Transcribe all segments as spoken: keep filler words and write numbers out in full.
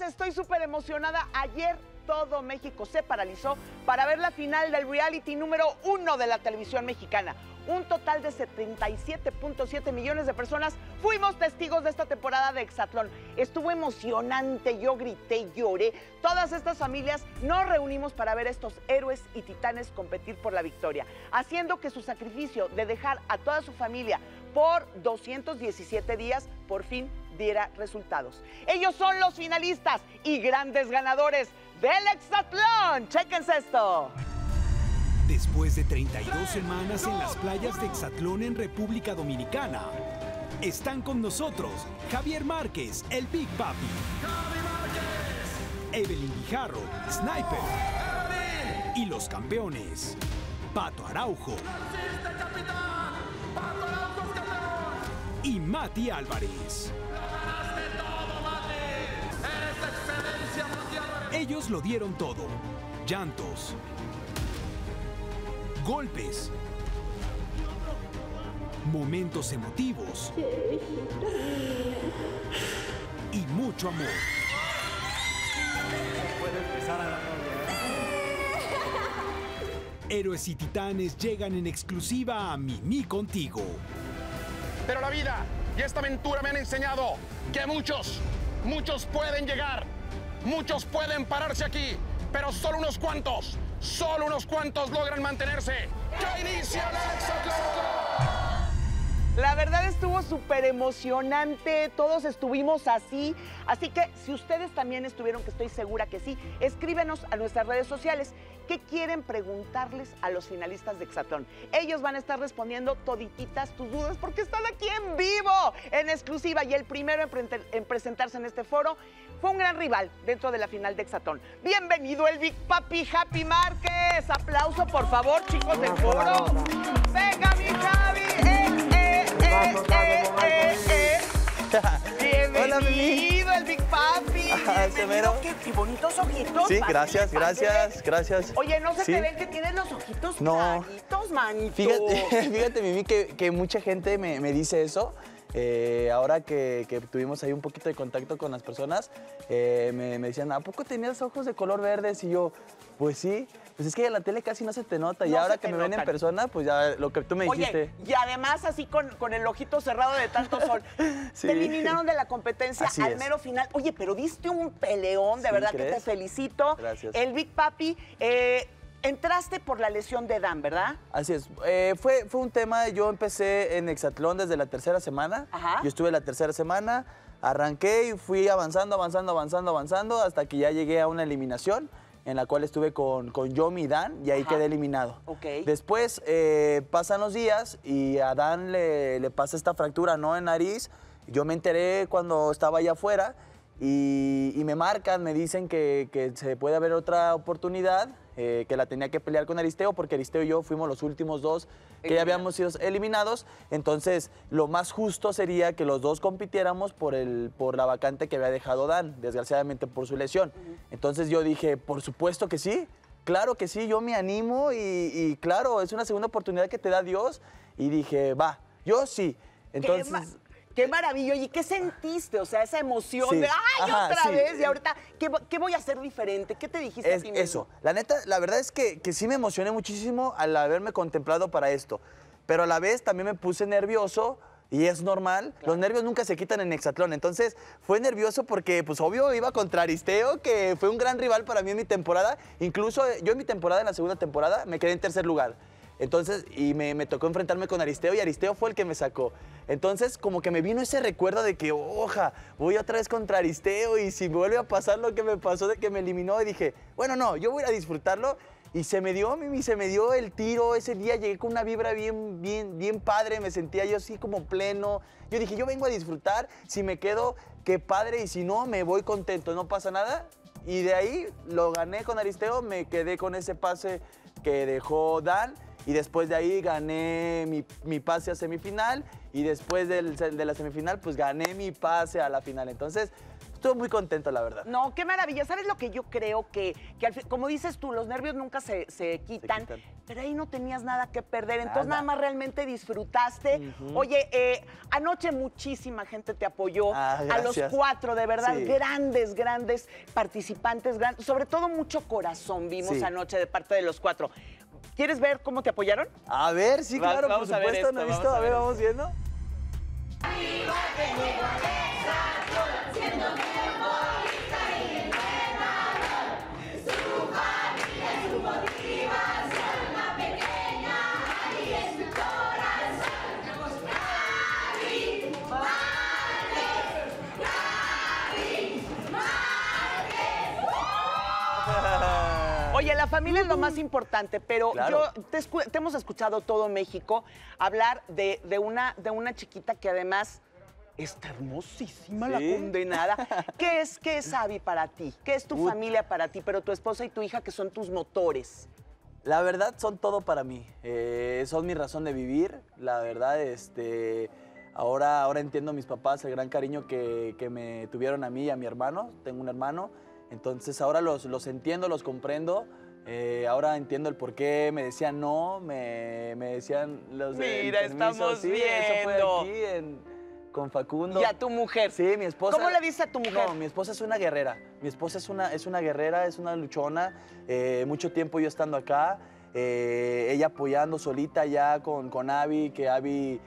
estoy súper emocionada. Ayer todo México se paralizó para ver la final del reality número uno de la televisión mexicana. Un total de setenta y siete punto siete millones de personas fuimos testigos de esta temporada de Exatlón. Estuvo emocionante, yo grité, lloré. Todas estas familias nos reunimos para ver a estos héroes y titanes competir por la victoria, haciendo que su sacrificio de dejar a toda su familia por doscientos diecisiete días por fin diera resultados. Ellos son los finalistas y grandes ganadores del Exatlón. Chéquense esto. Después de treinta y dos semanas en las playas de Exatlón en República Dominicana, están con nosotros Javier Márquez, el Big Papi, Evelyn Guijarro, Sniper, y los campeones, Pato Araujo y Mati Álvarez. Ellos lo dieron todo: llantos, golpes, momentos emotivos y mucho amor. Puede empezar a la novia. Héroes y titanes llegan en exclusiva a Mimi Contigo. Pero la vida y esta aventura me han enseñado que muchos, muchos pueden llegar, muchos pueden pararse aquí, pero solo unos cuantos, solo unos cuantos logran mantenerse. ¡Ya inicia el Exatlón! La verdad estuvo súper emocionante, todos estuvimos así, así que si ustedes también estuvieron, que estoy segura que sí, escríbenos a nuestras redes sociales. ¿Qué quieren preguntarles a los finalistas de Exatlón? Ellos van a estar respondiendo todititas tus dudas porque están aquí en vivo, en exclusiva, y el primero en, pre en presentarse en este foro fue un gran rival dentro de la final de Exatlón. Bienvenido el Big Papi Javi Márquez. Aplauso, por favor, chicos del foro. Venga, mi Javi. Eh, eh, eh, eh, eh, eh. Bienvenido el Big Papi. Ajá, Bienvenido. ¿Qué, qué bonitos ojitos. Sí, Papi, gracias, gracias, gracias. Oye, ¿no se sí. te ven que tienes los ojitos no. claritos, manito? Fíjate, fíjate Mimi, que, que mucha gente me, me dice eso. Eh, ahora que, que tuvimos ahí un poquito de contacto con las personas, eh, me, me decían, ¿a poco tenías ojos de color verdes? Y yo, pues sí, pues es que en la tele casi no se te nota. No y ahora se que te me ven notan. en persona, pues ya lo que tú me Oye, dijiste. y además así con, con el ojito cerrado de tanto sol. Sí. Te eliminaron de la competencia Así al es. mero final. Oye, pero diste un peleón, de ¿Sí, verdad crees? que te felicito. Gracias. El Big Papi, eh, entraste por la lesión de Dan, ¿verdad? Así es. Eh, fue, fue un tema, yo empecé en Exatlón desde la tercera semana. Ajá. Yo estuve la tercera semana, arranqué y fui avanzando, avanzando, avanzando, avanzando, hasta que ya llegué a una eliminación en la cual estuve con, con Yomi y Dan, y ahí Ajá. quedé eliminado. Ok. Después eh, pasan los días y a Dan le, le pasa esta fractura, ¿no?, en nariz. Yo me enteré cuando estaba allá afuera y, y me marcan, me dicen que, que se puede haber otra oportunidad, eh, que la tenía que pelear con Aristeo, porque Aristeo y yo fuimos los últimos dos que ya habíamos sido eliminados. Entonces, lo más justo sería que los dos compitiéramos por, el, por la vacante que había dejado Dan, desgraciadamente por su lesión. Uh-huh. Entonces yo dije, por supuesto que sí, claro que sí, yo me animo y, y claro, es una segunda oportunidad que te da Dios. Y dije, va, yo sí. Entonces... Qué maravilla. ¿Y qué sentiste? O sea, esa emoción Sí. de ¡ay, Ajá, otra sí. vez! Y ahorita, ¿qué, ¿qué voy a hacer diferente? ¿Qué te dijiste Es a ti mismo? eso. La neta, la verdad es que, que sí me emocioné muchísimo al haberme contemplado para esto. Pero a la vez también me puse nervioso. Y es normal, claro. Los nervios nunca se quitan en Exatlón. Entonces fue nervioso porque, pues obvio, iba contra Aristeo, que fue un gran rival para mí en mi temporada. Incluso yo en mi temporada, en la segunda temporada, me quedé en tercer lugar. Entonces, y me, me tocó enfrentarme con Aristeo y Aristeo fue el que me sacó. Entonces, como que me vino ese recuerdo de que, oja, voy otra vez contra Aristeo y si me vuelve a pasar lo que me pasó de que me eliminó, y dije, bueno, no, yo voy a disfrutarlo. Y se me dio, Mimi, se me dio el tiro. Ese día llegué con una vibra bien, bien, bien padre. Me sentía yo así como pleno. Yo dije, yo vengo a disfrutar. Si me quedo, qué padre. Y si no, me voy contento. No pasa nada. Y de ahí lo gané con Aristeo. Me quedé con ese pase que dejó Dan. Y después de ahí gané mi, mi pase a semifinal. Y después del, de la semifinal, pues gané mi pase a la final. Entonces, estuve muy contento, la verdad. No, qué maravilla. ¿Sabes lo que yo creo? Que, que al fin, como dices tú, los nervios nunca se, se, quitan, se quitan, pero ahí no tenías nada que perder. Entonces nada, nada más realmente disfrutaste. Uh-huh. Oye, eh, anoche muchísima gente te apoyó. Ah, a los cuatro, de verdad, sí. grandes, grandes participantes, gran, sobre todo mucho corazón vimos sí. anoche de parte de los cuatro. ¿Quieres ver cómo te apoyaron? A ver, sí, Va, claro, vamos por a ver supuesto, esto, ¿no he visto? vamos A ver, vamos viendo. Oye, la familia es lo más importante, pero claro. yo te, te hemos escuchado todo México hablar de, de, una, de una chiquita que además está hermosísima, sí. la condenada. ¿Qué es, qué es Abby para ti? ¿Qué es tu Uy. familia para ti? Pero tu esposa y tu hija que son tus motores. La verdad son todo para mí. Eh, son mi razón de vivir. La verdad, este, ahora, ahora entiendo a mis papás el gran cariño que, que me tuvieron a mí y a mi hermano. Tengo un hermano. Entonces ahora los, los entiendo, los comprendo, eh, ahora entiendo el por qué me decían no, me, me decían los de Mira, permiso, estamos sí, viendo. Eso fue aquí en, con Facundo. Y a tu mujer. Sí, mi esposa. ¿Cómo le dices a tu mujer? No, mi esposa es una guerrera, mi esposa es una, es una guerrera, es una luchona, eh, mucho tiempo yo estando acá, eh, ella apoyando solita ya con, con Abby, que Abby,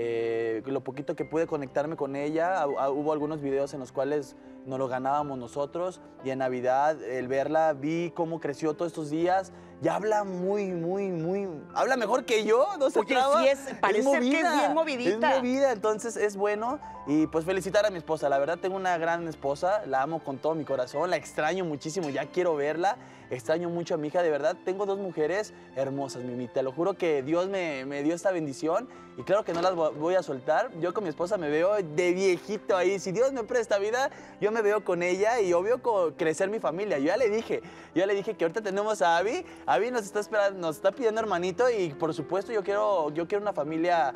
eh, lo poquito que pude conectarme con ella, hubo algunos videos en los cuales nos lo ganábamos nosotros y en Navidad, el verla, vi cómo creció todos estos días. Ya habla muy, muy, muy... Habla mejor que yo, no se Oye, traba. sí es, parece es movida, que es bien movidita. Es movida, entonces es bueno. Y pues felicitar a mi esposa. La verdad tengo una gran esposa, la amo con todo mi corazón, la extraño muchísimo, ya quiero verla. Extraño mucho a mi hija, de verdad. Tengo dos mujeres hermosas, Mimi. Te lo juro que Dios me, me dio esta bendición y claro que no las voy a soltar. Yo con mi esposa me veo de viejito ahí. Si Dios me presta vida, yo me veo con ella y obvio con crecer mi familia. Yo ya le dije, yo ya le dije que ahorita tenemos a Abby. Abby nos está esperando, nos está pidiendo hermanito y por supuesto yo quiero, yo quiero una familia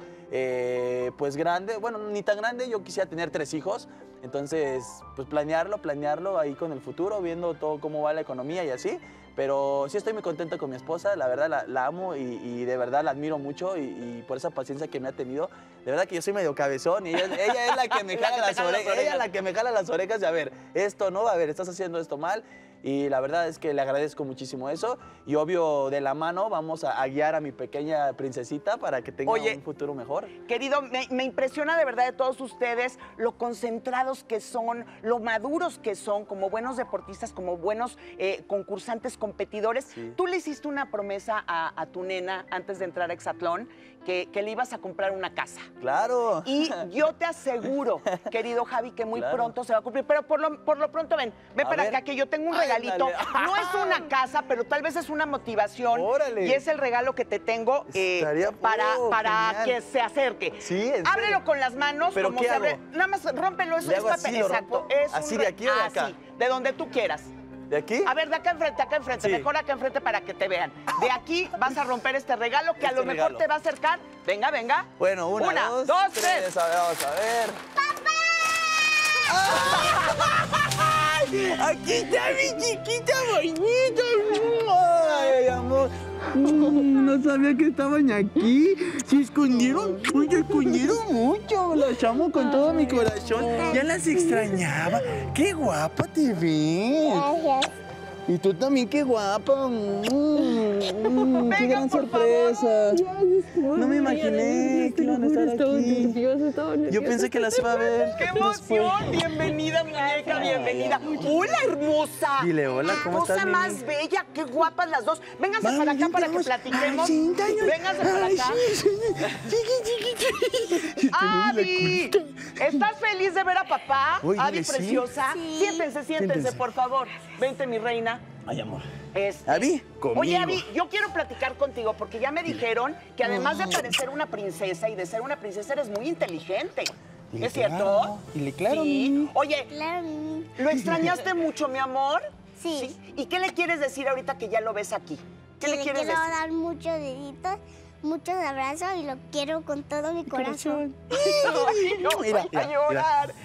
eh, pues grande. Bueno, ni tan grande, yo quisiera tener tres hijos. Entonces, pues planearlo, planearlo ahí con el futuro, viendo todo cómo va la economía y así. Pero sí estoy muy contento con mi esposa, la verdad la, la amo y, y de verdad la admiro mucho y, y por esa paciencia que me ha tenido. De verdad que yo soy medio cabezón y ella, ella es la que me jala las orejas. Ella es la que me jala las orejas de a ver, esto no, a ver, estás haciendo esto mal. Y la verdad es que le agradezco muchísimo eso. Y obvio, de la mano vamos a, a guiar a mi pequeña princesita para que tenga Oye, un futuro mejor. Querido, me, me impresiona de verdad de todos ustedes lo concentrados que son, lo maduros que son, como buenos deportistas, como buenos eh, concursantes, competidores. Sí. Tú le hiciste una promesa a, a tu nena antes de entrar a Exatlón, que, que le ibas a comprar una casa. ¡Claro! Y yo te aseguro, querido Javi, que muy claro. pronto se va a cumplir. Pero por lo, por lo pronto, ven, ven a para ver. acá, que yo tengo un regalo. Regalito. No es una casa, pero tal vez es una motivación. Órale. Y es el regalo que te tengo eh, para, para que se acerque. Sí, ¿en Ábrelo serio? con las manos. ¿Pero como qué se hago? abre. Nada más rómpelo, eso ¿Le es hago papel. así, lo Exacto. rompo? Es ¿Así un de aquí o de acá? Así, de donde tú quieras. ¿De aquí? A ver, de acá enfrente, acá enfrente. Sí. Mejor acá enfrente para que te vean. De aquí vas a romper este regalo que este a lo mejor regalo. te va a acercar. Venga, venga. Bueno, una, una dos, dos, tres. tres. A ver, vamos a ver. ¡Papá! Aquí está mi chiquita bonita. Ay, amor. No sabía que estaban aquí. Se escondieron, se escondieron mucho. Las amo con todo mi corazón. Ya las extrañaba. Qué guapa te ves. Gracias. Y tú también, qué guapa. Mm, qué gran sorpresa. No me imaginé que iban a estar aquí. Yo pensé que las iba a ver. ¡Qué emoción! Bienvenida, muñeca, bienvenida. ¡Hola, hermosa! Dile hola, ¿cómo estás, Hermosa más bella, qué guapas las dos. Vénganse Vamos, para acá para que vamos. platiquemos. Ay, sí, Vénganse para Ay, acá. sí, sí. Chiqui, chiqui, chiqui. Abby, ¿estás feliz de ver a papá? Oye, Abby, sí. preciosa. Sí. Siéntense, siéntense, Siéntense. por favor. Vente, mi reina. Ay, amor. Este, Abby, conmigo. Oye, Abby, yo quiero platicar contigo porque ya me dijeron que además de parecer una princesa y de ser una princesa, eres muy inteligente. Dile ¿Es cierto? claro, dile claro, Sí. Mimi. Oye, Claro. ¿lo extrañaste mucho, mi amor? Sí. ¿Y qué le quieres decir ahorita que ya lo ves aquí? ¿Qué le le quieres quiero decir? dar muchos deditos, muchos abrazos y lo quiero con todo mi corazón. Ay, no, Mira, voy a mira, llorar.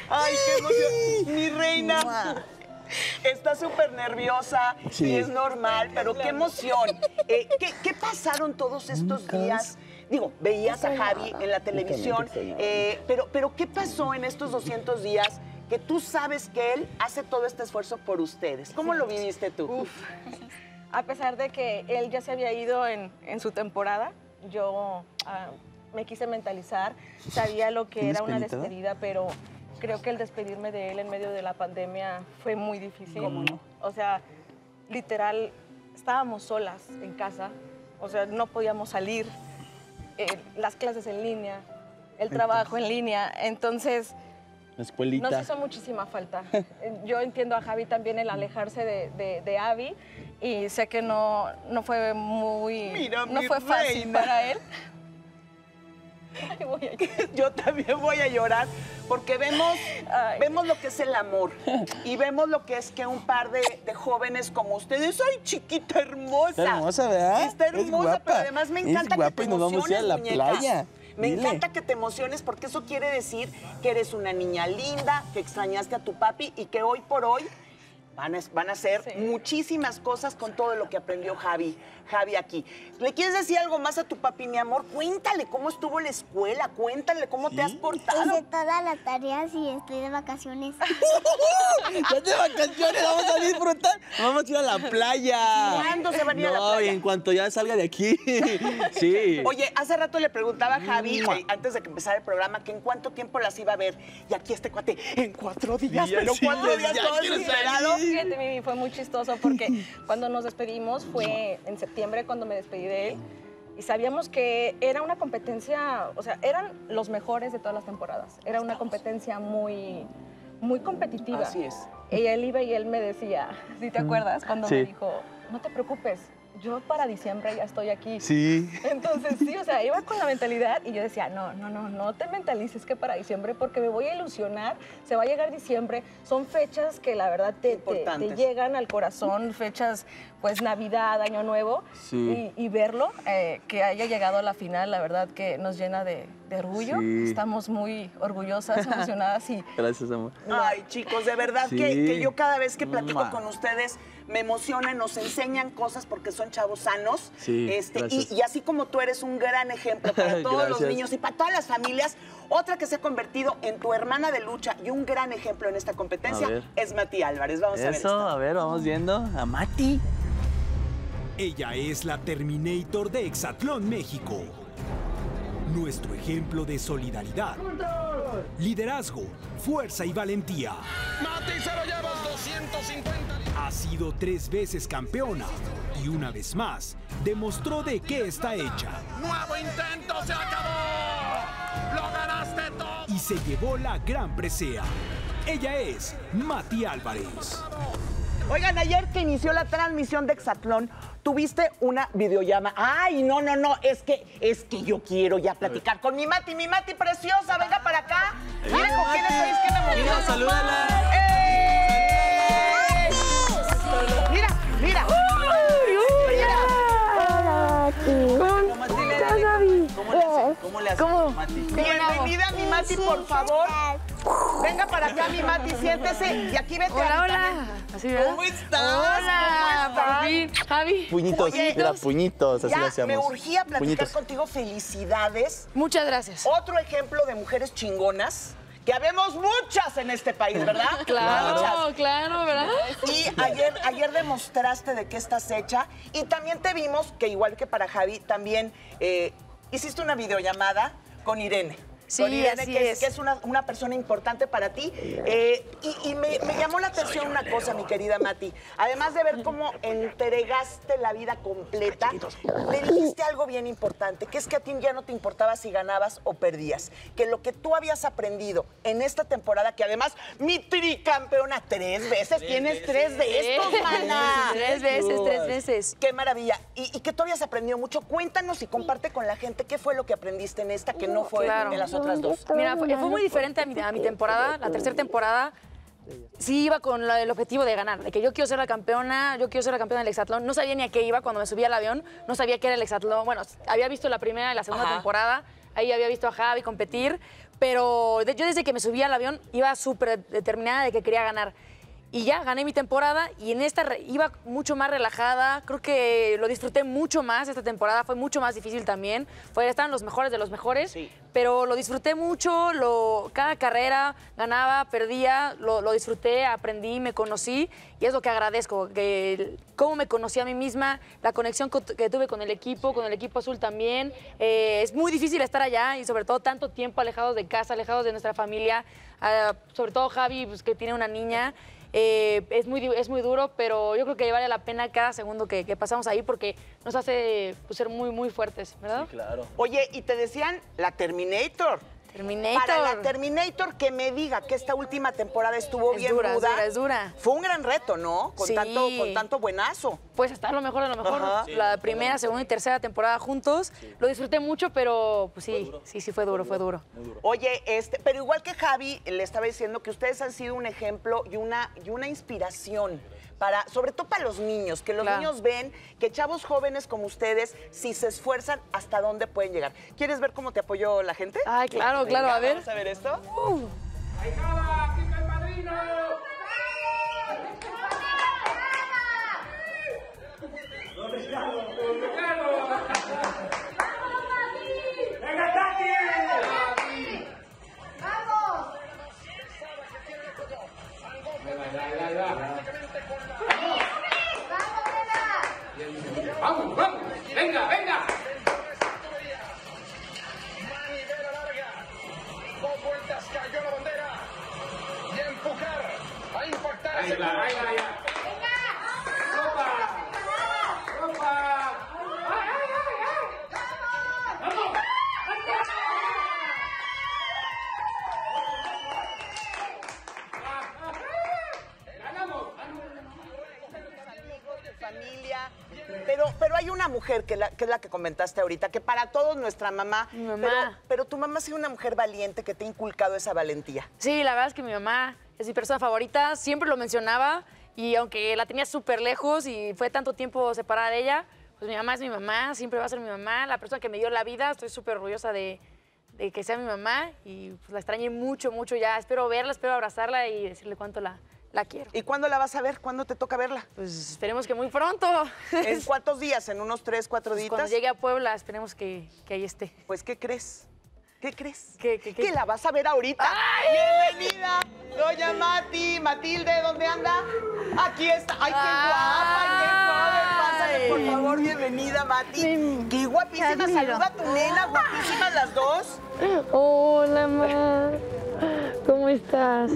Ay, qué emoción. Mi reina. Está súper nerviosa Sí. y es normal, pero qué emoción. Eh, ¿qué, qué pasaron todos estos días? Digo, veías a Javi en la televisión, eh, pero, pero ¿qué pasó en estos doscientos días que tú sabes que él hace todo este esfuerzo por ustedes? ¿Cómo lo viviste tú? Uf. A pesar de que él ya se había ido en, en su temporada, yo ah, me quise mentalizar, sabía lo que era una despedida, pero creo que el despedirme de él en medio de la pandemia fue muy difícil. ¿Cómo no? O sea, literal, estábamos solas en casa, o sea, no podíamos salir, eh, las clases en línea, el trabajo en línea, entonces La escuelita. nos hizo muchísima falta. Yo entiendo a Javi también el alejarse de, de, de Abby y sé que no, no fue muy, Mira, no mi fue fácil reina. para él. Ay, voy a llorar. Yo también voy a llorar porque vemos, Ay. vemos lo que es el amor y vemos lo que es que un par de, de jóvenes como ustedes, ¡ay, chiquita hermosa! Está hermosa, ¿verdad? Está Es hermosa, guapa. pero además me Es encanta que guapa te y nos vamos a ir a emociones, la muñeca. playa. Me Dile. encanta que te emociones porque eso quiere decir que eres una niña linda, que extrañaste a tu papi y que hoy por hoy van a, van a hacer Sí. muchísimas cosas con todo lo que aprendió Javi, Javi aquí. ¿Le quieres decir algo más a tu papi, mi amor? Cuéntale cómo estuvo la escuela, cuéntale cómo te has portado. Hice todas las tareas y estoy de vacaciones. ¡Ya de vacaciones! ¡Vamos a disfrutar! ¡Vamos a ir a la playa! ¿Cuándo se van a ir a la No, playa? y en cuanto ya salga de aquí. Sí. Oye, hace rato le preguntaba a Javi, eh, antes de que empezara el programa, que en cuánto tiempo las iba a ver. Y aquí este cuate, en cuatro días, Días, pero sí, cuatro días ya todo quiero desesperado. salir. Fíjate, Mimi, fue muy chistoso porque cuando nos despedimos fue en septiembre cuando me despedí de él y sabíamos que era una competencia, o sea, eran los mejores de todas las temporadas. Era una competencia muy, muy competitiva. Así es. Y él iba y él me decía, ¿sí te acuerdas? Cuando Sí. me dijo, no te preocupes, yo para diciembre ya estoy aquí. Sí. Entonces, sí, o sea, iba con la mentalidad y yo decía, no, no, no, no te mentalices que para diciembre porque me voy a ilusionar, se va a llegar diciembre, son fechas que la verdad te, te, Importantes. te llegan al corazón, fechas pues Navidad, Año Nuevo, Sí. y, y verlo, eh, que haya llegado a la final, la verdad que nos llena de, de orgullo, Sí. estamos muy orgullosas, emocionadas y Gracias, amor. Ay, chicos, de verdad Sí. que, que yo cada vez que platico Mua. con ustedes me emocionan, nos enseñan cosas porque son chavos sanos. Sí, este, y, gracias. y así como tú eres un gran ejemplo para todos los Gracias. niños y para todas las familias, otra que se ha convertido en tu hermana de lucha y un gran ejemplo en esta competencia A ver. es Mati Álvarez. Vamos a ver Eso, esto. a ver, vamos viendo. A Mati. Ella es la Terminator de Hexatlón, México. Nuestro ejemplo de solidaridad, liderazgo, fuerza y valentía. Mati, se lo llevas doscientos cincuenta. Ha sido tres veces campeona y una vez más demostró de qué está hecha Nuevo intento, se acabó. Lo ganaste todo. y se llevó la gran presea. Ella es Mati Álvarez. Oigan, ayer que inició la transmisión de Hexatlón, tuviste una videollamada. Ay, no, no, no, es que, es que yo quiero ya platicar con mi Mati, mi Mati preciosa, venga para acá. Mira con quién estoy, es que me emociona. Mira, salúdala. ¡Eh! Mira, mira. Mira. Hola, Mati. ¿Cómo le hace? ¿Cómo le hace? ¿Cómo? Mati. Bienvenida, mi Mati, por favor. Venga para acá, mi Mati, siéntese. Y aquí vete Hola, a hola. Así, ¿verdad? ¿Cómo estás? Hola, ¿Cómo por fin. Javi. Puñitos, Oye, mira, puñitos, así Ya le hacemos. me urgía platicar Puñitos. contigo. Felicidades. Muchas gracias. Otro ejemplo de mujeres chingonas, que habemos muchas en este país, ¿verdad? Claro, Muchas. claro, ¿verdad? Y ayer, ayer demostraste de qué estás hecha y también te vimos que igual que para Javi, también eh, hiciste una videollamada con Irene. Sí, Con Irene, así que, es. que es una, una persona importante para ti. Eh, y y me, me llamó la atención una cosa, mi querida Mati. Además de ver cómo entregaste la vida completa, le dijiste algo bien importante, que es que a ti ya no te importaba si ganabas o perdías. Que lo que tú habías aprendido en esta temporada, que además mi tricampeona tres veces, tienes tres de estos, mana. Tres veces, tres veces. Qué maravilla. Y, y que tú habías aprendido mucho. Cuéntanos y comparte con la gente qué fue lo que aprendiste en esta que no fue Claro. en las otras dos. Mira, fue, fue muy diferente a mi, a mi temporada. La tercera temporada sí iba con la- el objetivo de ganar, de que yo quiero ser la campeona, yo quiero ser la campeona del hexatlón. No sabía ni a qué iba cuando me subí al avión, no sabía qué era el hexatlón. Bueno, había visto la primera y la segunda Ajá. temporada, ahí había visto a Javi competir, pero yo desde que me subí al avión iba súper determinada de que quería ganar. Y ya, gané mi temporada y en esta iba mucho más relajada. Creo que lo disfruté mucho más esta temporada. Fue mucho más difícil también. Fue, estaban los mejores de los mejores. Sí. Pero lo disfruté mucho. Lo, cada carrera ganaba, perdía. Lo, lo disfruté, aprendí, me conocí. Y es lo que agradezco. Que, cómo me conocí a mí misma, la conexión que tuve con el equipo, con el equipo azul también. Eh, es muy difícil estar allá y sobre todo tanto tiempo alejados de casa, alejados de nuestra familia. Uh, sobre todo Javi, pues, que tiene una niña. Eh, es, muy, es muy duro, pero yo creo que vale la pena cada segundo que, que pasamos ahí porque nos hace pues, ser muy, muy fuertes, ¿verdad? Sí, claro. Oye, y te decían la Terminator. Terminator. Para la Terminator, que me diga que esta última temporada estuvo es bien dura, ruda. Es dura, es dura. Fue un gran reto, ¿no? Con, sí. tanto, con tanto buenazo. Pues estar lo mejor de lo mejor. Sí, la primera, segunda y tercera temporada juntos. Sí. Lo disfruté mucho, pero pues sí, sí, sí fue duro, fue duro. Fue duro. Oye, este, pero igual que Javi, le estaba diciendo que ustedes han sido un ejemplo y una, y una inspiración. Para, sobre todo para los niños, que los claro. niños ven que chavos jóvenes como ustedes, si se esfuerzan, hasta dónde pueden llegar. ¿Quieres ver cómo te apoyó la gente? Ay, claro, Venga, claro, a ver. Vamos a ver esto. Uh. ¡Ahí jala! ¡Aquí está el padrino! ¡Don Ricardo! ¡Don Ricardo! ¡Venga, Tati! ¡Vamos! ¡Vamos, vamos! ¡Venga, venga! Manivela larga. Dos vueltas cayó la bandera. Y a empujar, a impactar. Ahí va, ahí va, ya. ¡Venga! ¡Ropa! ¡Ropa! ¡Ay, ay, ay, ay! ¡Vamos! ¡Ganamos! Familia, pero, pero hay una mujer que, la, que es la que comentaste ahorita, que para todos nuestra mamá, mi mamá. Pero, pero tu mamá ha sido una mujer valiente que te ha inculcado esa valentía. Sí, la verdad es que mi mamá es mi persona favorita, siempre lo mencionaba y aunque la tenía súper lejos y fue tanto tiempo separada de ella, pues mi mamá es mi mamá, siempre va a ser mi mamá, la persona que me dio la vida, estoy súper orgullosa de, de que sea mi mamá y pues la extrañé mucho, mucho ya, espero verla, espero abrazarla y decirle cuánto la... La quiero. ¿Y cuándo la vas a ver? ¿Cuándo te toca verla? Pues esperemos que muy pronto. ¿En cuántos días? ¿En unos tres, cuatro días? Pues cuando llegue a Puebla, esperemos que, que ahí esté. Pues, ¿qué crees? ¿Qué crees? ¿Qué, qué, qué? Que la vas a ver ahorita. ¡Ay! ¡Bienvenida! Doña Mati, Matilde, ¿dónde anda? Aquí está. ¡Ay, qué guapa! ¡Qué joven! Pásale, por favor, bienvenida, Mati. Sí, ¡Qué guapísima! Saluda a tu nena, guapísimas las dos. Hola, ma. ¿Cómo estás?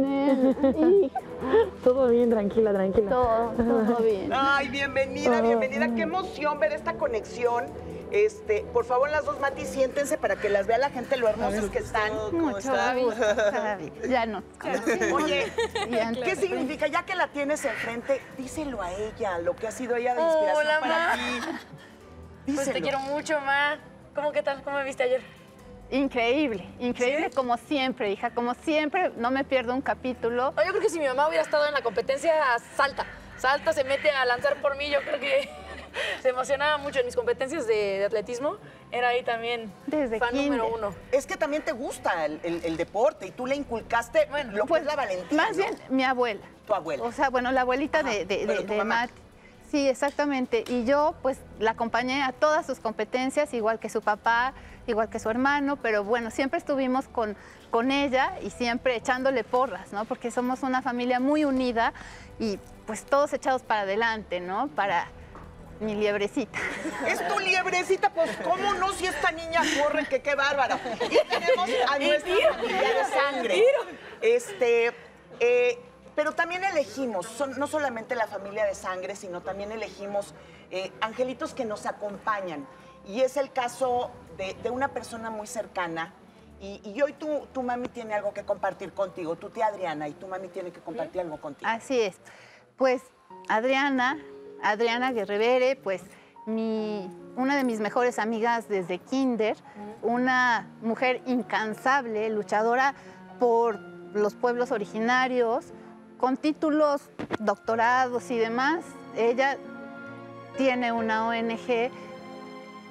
Todo bien, tranquila, tranquila. Todo, todo bien. Ay, bienvenida, bienvenida. Qué emoción ver esta conexión. Este, por favor, las dos, Mati, siéntense para que las vea la gente lo hermosas que están. Mucho gusto. Ya no. Oye, ¿qué significa? Ya que la tienes enfrente, díselo a ella, lo que ha sido ella de inspiración Hola, para ma. ti. Pues te Díselo. quiero mucho, ma. ¿Cómo qué tal? ¿Cómo me viste ayer? Increíble, increíble ¿Sí? como siempre, hija, como siempre, no me pierdo un capítulo. No, yo creo que si mi mamá hubiera estado en la competencia, salta. Salta, se mete a lanzar por mí. Yo creo que se emocionaba mucho en mis competencias de, de atletismo. Era ahí también Desde fan kinder. número uno. Es que también te gusta el, el- el deporte y tú le inculcaste Bueno, lo que es la valentía. Más ¿no? bien, mi abuela. Tu abuela. O sea, bueno, la abuelita Ajá, de, de, pero de, tu de mamá. Mati. Sí, exactamente. Y yo, pues, la acompañé a todas sus competencias, igual que su papá, igual que su hermano, pero bueno, siempre estuvimos con, con ella y siempre echándole porras, ¿no? Porque somos una familia muy unida y pues todos echados para adelante, ¿no? Para mi liebrecita. Es tu liebrecita, pues cómo no si esta niña corre, que qué bárbara. Y tenemos a nuestra familia de sangre. Este, eh, pero también elegimos, son, no solamente la familia de sangre, sino también elegimos eh, angelitos que nos acompañan. Y es el caso de, de una persona muy cercana. Y, y hoy tu, tu mami tiene algo que compartir contigo, tu tía Adriana, y tu mami tiene que compartir algo contigo. Así es. Pues Adriana, Adriana Guerrevere, pues mi, una de mis mejores amigas desde kinder, una mujer incansable, luchadora por los pueblos originarios, con títulos, doctorados y demás. Ella tiene una O N G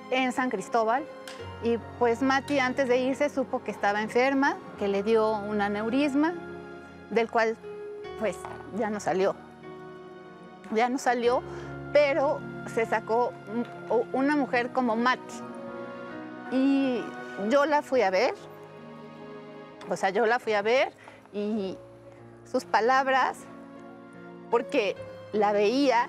en San Cristóbal. Y pues Mati antes de irse supo que estaba enferma, que le dio un aneurisma, del cual pues ya no salió. Ya no salió, pero se sacó una mujer como Mati. Y yo la fui a ver, o sea, yo la fui a ver y sus palabras, porque la veía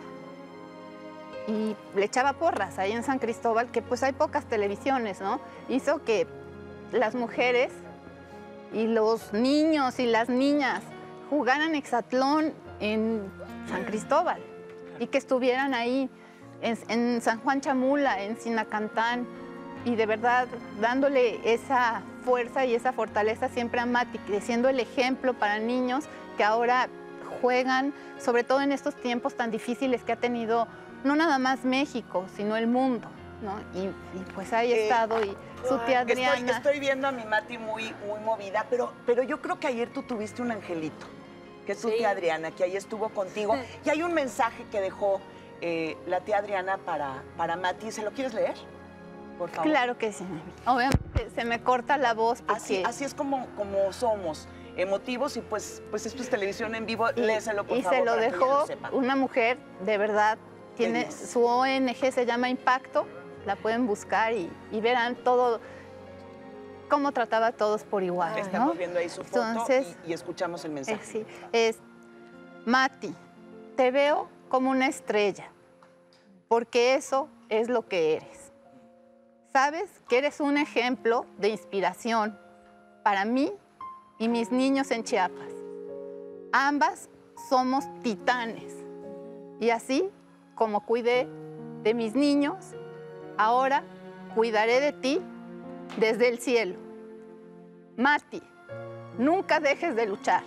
y le echaba porras ahí en San Cristóbal, que pues hay pocas televisiones, ¿no? Hizo que las mujeres y los niños y las niñas jugaran hexatlón en San Cristóbal y que estuvieran ahí en, en San Juan Chamula, en Sinacantán, y de verdad dándole esa fuerza y esa fortaleza siempre a Mati, siendo el ejemplo para niños que ahora juegan, sobre todo en estos tiempos tan difíciles que ha tenido no nada más México, sino el mundo, ¿no? Y, y pues ahí ha estado, y su tía Adriana. Estoy, estoy viendo a mi Mati muy, muy movida, pero, pero yo creo que ayer tú tuviste un angelito, que es tu Sí. tía Adriana, que ahí estuvo contigo. Y hay un mensaje que dejó eh, la tía Adriana para, para Mati. ¿Se lo quieres leer? Por favor. Claro que sí. Obviamente se me corta la voz porque... Así, así es como, como somos, emotivos, y pues, pues esto es televisión en vivo. Y, Léeselo, por y favor, se lo para que ella dejó lo sepa. una mujer, de verdad, tiene, dice? su O N G se llama Impacto, la pueden buscar y, y verán todo, cómo trataba a todos por igual, ¿no? Estamos viendo ahí su foto. Entonces, y, y escuchamos el mensaje. Eh, sí, es, Mati, te veo como una estrella, porque eso es lo que eres. Sabes que eres un ejemplo de inspiración para mí y mis niños en Chiapas. Ambas somos titanes. Y así como cuidé de mis niños, ahora cuidaré de ti desde el cielo. Mati, nunca dejes de luchar.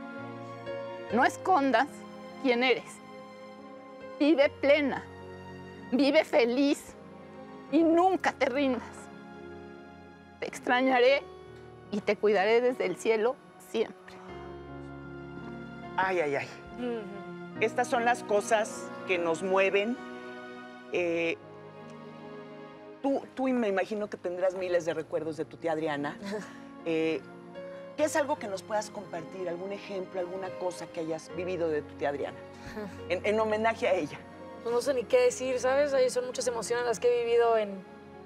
No escondas quién eres. Vive plena, vive feliz y nunca te rindas. Te extrañaré y te cuidaré desde el cielo siempre. Ay, ay, ay. Estas son las cosas que nos mueven. Eh, tú, tú me imagino que tendrás miles de recuerdos de tu tía Adriana. Eh, ¿Qué es algo que nos puedas compartir? ¿Algún ejemplo, alguna cosa que hayas vivido de tu tía Adriana? En, en homenaje a ella. Pues no sé ni qué decir, ¿sabes? Ahí son muchas emociones las que he vivido en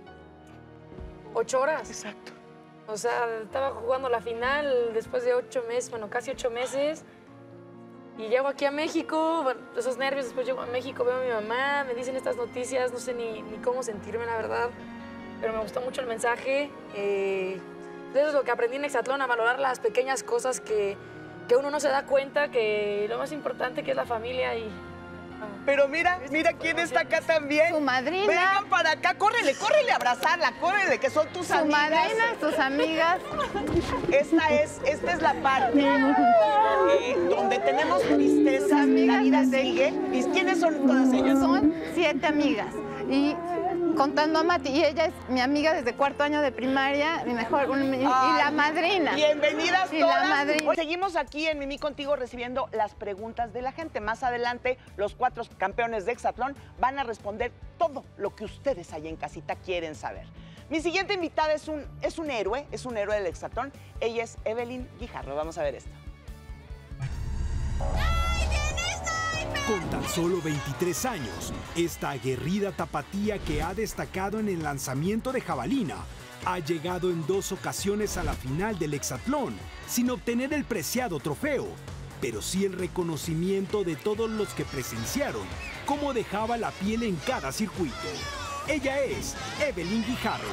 ocho horas. Exacto. O sea, estaba jugando la final después de ocho meses, bueno, casi ocho meses. Y llego aquí a México, bueno, esos nervios, después llego a México, veo a mi mamá, me dicen estas noticias, no sé ni, ni cómo sentirme, la verdad. Pero me gustó mucho el mensaje. Eh, eso es lo que aprendí en Hexatlón, a valorar las pequeñas cosas que, que uno no se da cuenta, que lo más importante que es la familia y... Pero mira, mira quién está acá también. Su madrina. Vengan para acá, córrele, córrele a abrazarla, córrele, que son tus Su amigas. madrina, sus amigas. Esta es, esta es la parte eh, donde tenemos tristeza, la Amigas vida desde- sigue. ¿Y quiénes son todas ellas? Son siete amigas. Y contando a Mati, y ella es mi amiga desde cuarto año de primaria, mi mejor, un- y la Ay, madrina. Bienvenidas Y todas. la madrina. Hoy seguimos aquí en Mimi Contigo recibiendo las preguntas de la gente. Más adelante, los cuatro campeones de Hexatlón van a responder todo lo que ustedes allá en casita quieren saber. Mi siguiente invitada es un, es un héroe, es un héroe del Hexatlón. Ella es Evelyn Guijarro. Vamos a ver esto. Con tan solo veintitrés años, esta aguerrida tapatía que ha destacado en el lanzamiento de jabalina ha llegado en dos ocasiones a la final del hexatlón sin obtener el preciado trofeo, pero sí el reconocimiento de todos los que presenciaron cómo dejaba la piel en cada circuito. Ella es Evelyn Guijarro.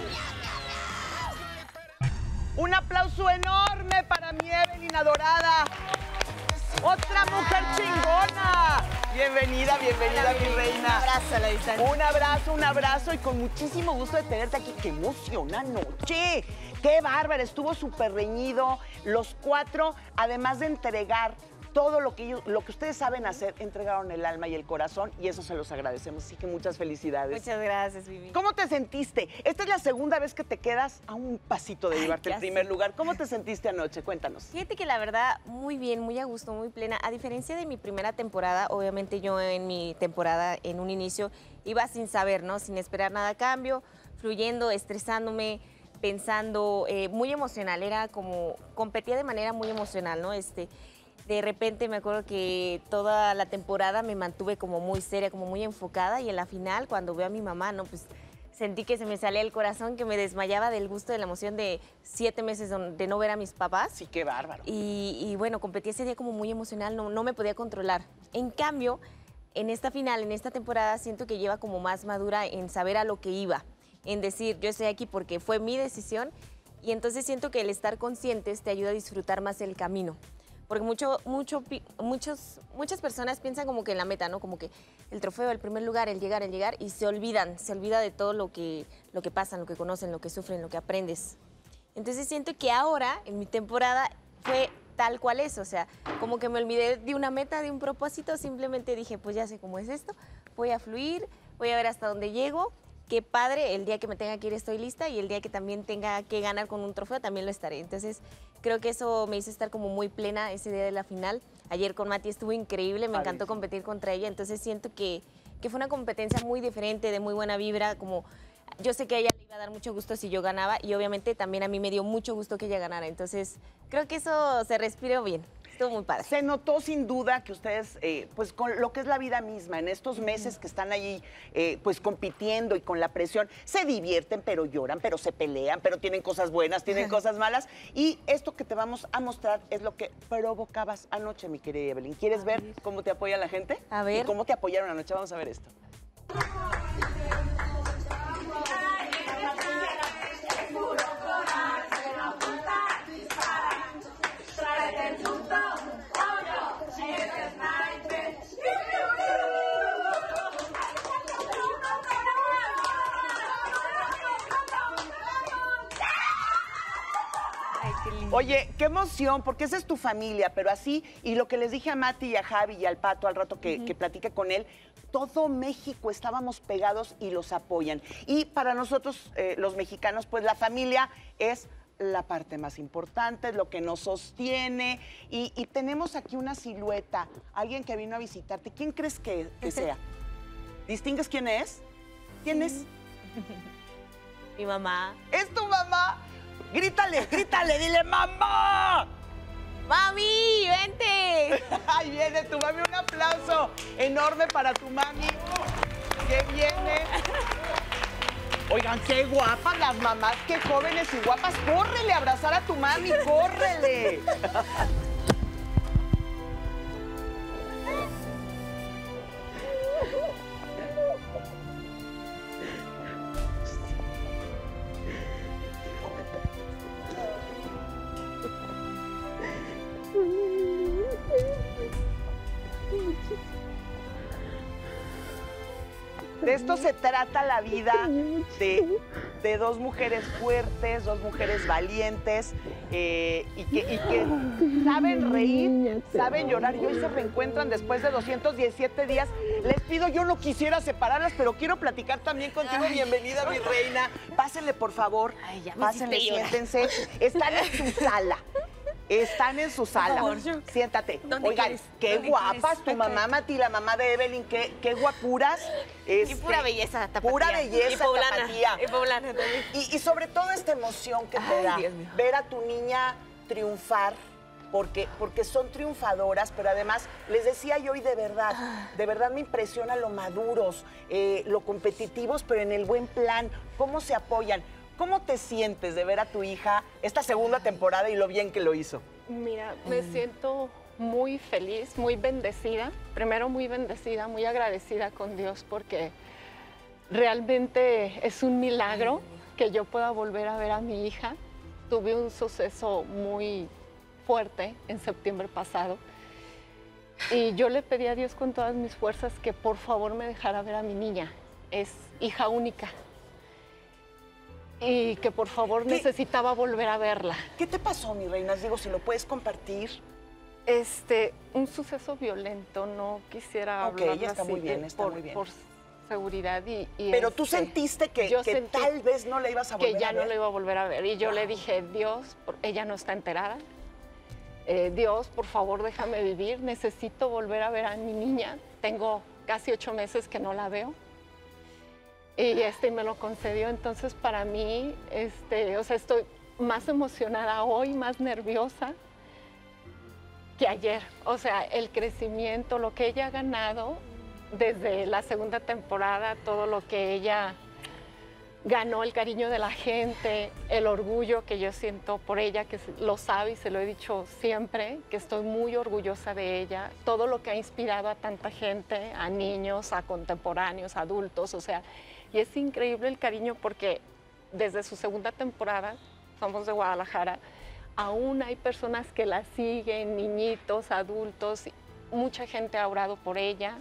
Un aplauso enorme para mi Evelyn adorada. Otra mujer chingona. Bienvenida, bienvenida, mi reina. Un abrazo a la distancia. Un abrazo, un abrazo y con muchísimo gusto de tenerte aquí. ¡Qué emoción anoche! ¡Qué bárbara! Estuvo súper reñido. Los cuatro, además de entregar todo lo que, ellos, lo que ustedes saben hacer, entregaron el alma y el corazón y eso se los agradecemos. Así que muchas felicidades. Muchas gracias, Vivi. ¿Cómo te sentiste? Esta es la segunda vez que te quedas a un pasito de Ay, llevarte ya el primer sé. lugar. ¿Cómo te sentiste anoche? Cuéntanos. Fíjate que la verdad, muy bien, muy a gusto, muy plena. A diferencia de mi primera temporada, obviamente yo en mi temporada, en un inicio, iba sin saber, ¿no? Sin esperar nada a cambio. fluyendo, estresándome, pensando, eh, muy emocional, era como, competía de manera muy emocional, ¿no? Este, de repente me acuerdo que toda la temporada me mantuve como muy seria, como muy enfocada, y en la final, cuando veo a mi mamá, ¿no? Pues sentí que se me salía el corazón, que me desmayaba del gusto, de la emoción de siete meses de no ver a mis papás. Sí, qué bárbaro. Y, y bueno, competí ese día como muy emocional, no, no me podía controlar. En cambio, en esta final, en esta temporada, siento que lleva como más madura en saber a lo que iba, en decir, yo estoy aquí porque fue mi decisión, y entonces siento que el estar conscientes te ayuda a disfrutar más el camino. Porque mucho, mucho, muchos, muchas personas piensan como que en la meta, ¿no? Como que el trofeo, el primer lugar, el llegar, el llegar, y se olvidan, se olvida de todo lo que, lo que pasan, lo que conocen, lo que sufren, lo que aprendes. Entonces siento que ahora, en mi temporada, fue tal cual es, o sea, como que me olvidé de una meta, de un propósito, simplemente dije, pues ya sé cómo es esto, voy a fluir, voy a ver hasta dónde llego. Qué padre, el día que me tenga que ir estoy lista, y el día que también tenga que ganar con un trofeo también lo estaré. Entonces, creo que eso me hizo estar como muy plena ese día de la final. Ayer con Mati estuvo increíble, me encantó competir contra ella, entonces siento que, que fue una competencia muy diferente, de muy buena vibra, como yo sé que a ella le iba a dar mucho gusto si yo ganaba, y obviamente también a mí me dio mucho gusto que ella ganara. Entonces, creo que eso se respiró bien. Estuvo muy padre. Se notó sin duda que ustedes, eh, pues con lo que es la vida misma, en estos meses que están allí, eh, pues compitiendo y con la presión, se divierten, pero lloran, pero se pelean, pero tienen cosas buenas, tienen cosas malas. Y esto que te vamos a mostrar es lo que provocabas anoche, mi querida Evelyn. ¿Quieres ver cómo te apoya la gente? A ver. ¿Y cómo te apoyaron anoche? Vamos a ver esto. Oye, qué emoción, porque esa es tu familia, pero así, y lo que les dije a Mati y a Javi y al Pato al rato que, uh-huh. que platiqué con él, todo México estábamos pegados y los apoyan. Y para nosotros, eh, los mexicanos, pues la familia es la parte más importante, es lo que nos sostiene, y, y tenemos aquí una silueta, alguien que vino a visitarte. ¿Quién crees que, que sea? ¿Distingues quién es? ¿Quién es? Mi mamá. ¿Es tu mamá? Grítale, grítale, dile, ¡mamá! ¡Mami, vente! Ahí viene tu mami, un aplauso enorme para tu mami. ¿Qué viene? Oigan, qué guapas las mamás, qué jóvenes y guapas. ¡Córrele a abrazar a tu mami, córrele! De esto se trata la vida de, de dos mujeres fuertes, dos mujeres valientes, eh, y, que, y que saben reír, saben llorar, y hoy se reencuentran después de doscientos diecisiete días. Les pido, yo no quisiera separarlas, pero quiero platicar también contigo. Ay. Bienvenida, mi reina. Pásenle, por favor. Ay, ya me Pásenle, siéntense. Están en su sala. Están en su sala. Siéntate. Oigan, qué guapas. Tu mamá, Mati, la mamá de Evelyn, qué, qué guapuras. Este, y pura belleza, tapatía. Pura belleza, y poblana, tapatía. Y poblana también. Y, y sobre todo esta emoción que te Ay, da Dios mío. ver a tu niña triunfar, porque, porque son triunfadoras, pero además, les decía yo, y de verdad, de verdad me impresiona lo maduros, eh, lo competitivos, pero en el buen plan, cómo se apoyan. ¿Cómo te sientes de ver a tu hija esta segunda temporada y lo bien que lo hizo? Mira, me siento muy feliz, muy bendecida. Primero muy bendecida, muy agradecida con Dios, porque realmente es un milagro que yo pueda volver a ver a mi hija. Tuve un suceso muy fuerte en septiembre pasado y yo le pedí a Dios con todas mis fuerzas que por favor me dejara ver a mi niña. Es hija única. Y que por favor ¿Qué? necesitaba volver a verla. ¿Qué te pasó, mi reina? Digo, si lo puedes compartir. Este, un suceso violento, no quisiera Ok, hablar está así muy bien, de- está por, muy bien. por seguridad y, y, Pero tú este, sentiste que, yo que sentí tal vez no la ibas a volver que ya a ver. no la iba a volver a ver. Y yo Wow. le dije, Dios, por- ella no está enterada. Eh, Dios, por favor, déjame vivir. Necesito volver a ver a mi niña. Tengo casi ocho meses que no la veo. Y este me lo concedió, entonces para mí, este, o sea, estoy más emocionada hoy, más nerviosa que ayer. O sea, el crecimiento, lo que ella ha ganado desde la segunda temporada, todo lo que ella ganó, el cariño de la gente, el orgullo que yo siento por ella, que lo sabe y se lo he dicho siempre, que estoy muy orgullosa de ella, todo lo que ha inspirado a tanta gente, a niños, a contemporáneos, a adultos, o sea, y es increíble el cariño porque desde su segunda temporada, somos de Guadalajara, aún hay personas que la siguen, niñitos, adultos, mucha gente ha orado por ella.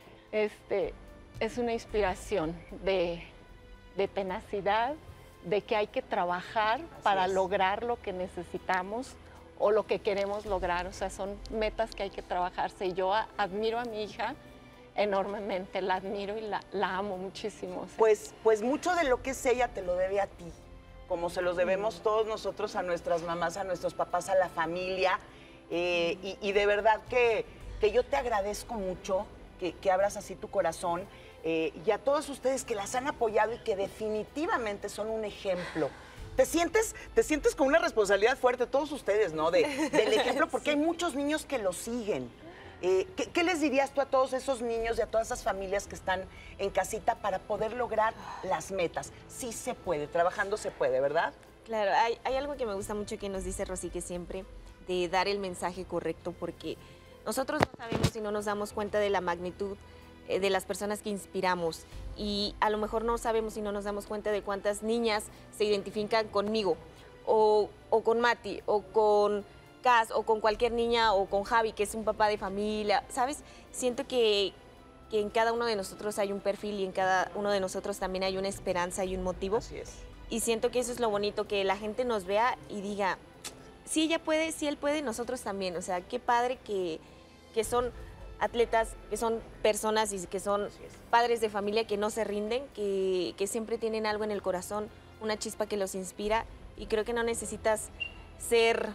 Este, es una inspiración de, de tenacidad, de que hay que trabajar Así para es. lograr lo que necesitamos o lo que queremos lograr. O sea, son metas que hay que trabajarse. Y yo a, admiro a mi hija enormemente, la admiro y la, la amo muchísimo. O sea. Pues, pues mucho de lo que es ella te lo debe a ti, como se los debemos todos nosotros, a nuestras mamás, a nuestros papás, a la familia. Eh, y, y de verdad que, que yo te agradezco mucho que, que abras así tu corazón eh, y a todos ustedes que las han apoyado y que definitivamente son un ejemplo. Te sientes, te sientes con una responsabilidad fuerte, todos ustedes, ¿no? De, del ejemplo, porque sí. hay muchos niños que lo siguen. Eh, ¿qué, ¿Qué les dirías tú a todos esos niños y a todas esas familias que están en casita para poder lograr las metas? Sí se puede, trabajando se puede, ¿verdad? Claro, hay, hay algo que me gusta mucho que nos dice Rosique siempre, de dar el mensaje correcto, porque nosotros no sabemos y no nos damos cuenta de la magnitud eh, de las personas que inspiramos, y a lo mejor no sabemos y no nos damos cuenta de cuántas niñas se identifican conmigo, o, o con Mati, o con Cas, o con cualquier niña, o con Javi, que es un papá de familia, ¿sabes? Siento que, que en cada uno de nosotros hay un perfil y en cada uno de nosotros también hay una esperanza y un motivo. Así es. Y siento que eso es lo bonito, que la gente nos vea y diga, si ella puede, si él puede, nosotros también. O sea, qué padre que, que son atletas, que son personas y que son padres de familia que no se rinden, que, que siempre tienen algo en el corazón, una chispa que los inspira, y creo que no necesitas ser